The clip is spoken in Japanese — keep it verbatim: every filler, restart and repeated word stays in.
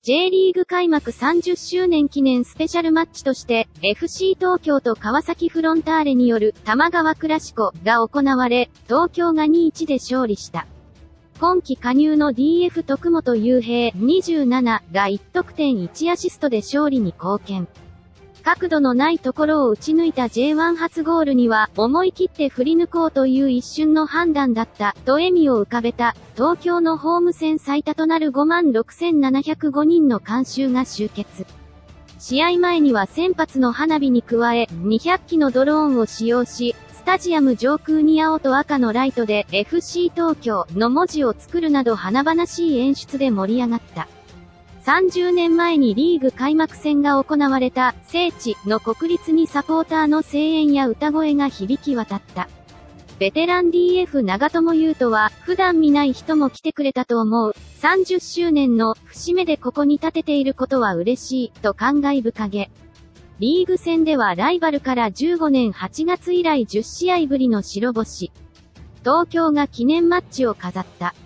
J リーグ開幕さんじゅっしゅうねん記念スペシャルマッチとして、エフシー 東京と川崎フロンターレによる多摩川クラシコが行われ、東京が にたいいち で勝利した。今季加入の ディーエフ 徳本雄平にじゅうなながいち得点いちアシストで勝利に貢献。角度のないところを打ち抜いた ジェイワン 初ゴールには、思い切って振り抜こうという一瞬の判断だった、と笑みを浮かべた、東京のホーム戦最多となる ごまんろくせんななひゃくごにんの観衆が集結。試合前には先発の花火に加え、にひゃっきのドローンを使用し、スタジアム上空に青と赤のライトで エフシー 東京の文字を作るなど華々しい演出で盛り上がった。さんじゅうねんまえにリーグ開幕戦が行われた聖地の国立にサポーターの声援や歌声が響き渡った。ベテラン ディーエフ 長友佑都は普段見ない人も来てくれたと思う。さんじゅっしゅうねんの節目でここに立てていることは嬉しいと感慨深げ。リーグ戦ではライバルからじゅうごねんはちがつ以来じゅっしあいぶりの白星。東京が記念マッチを飾った。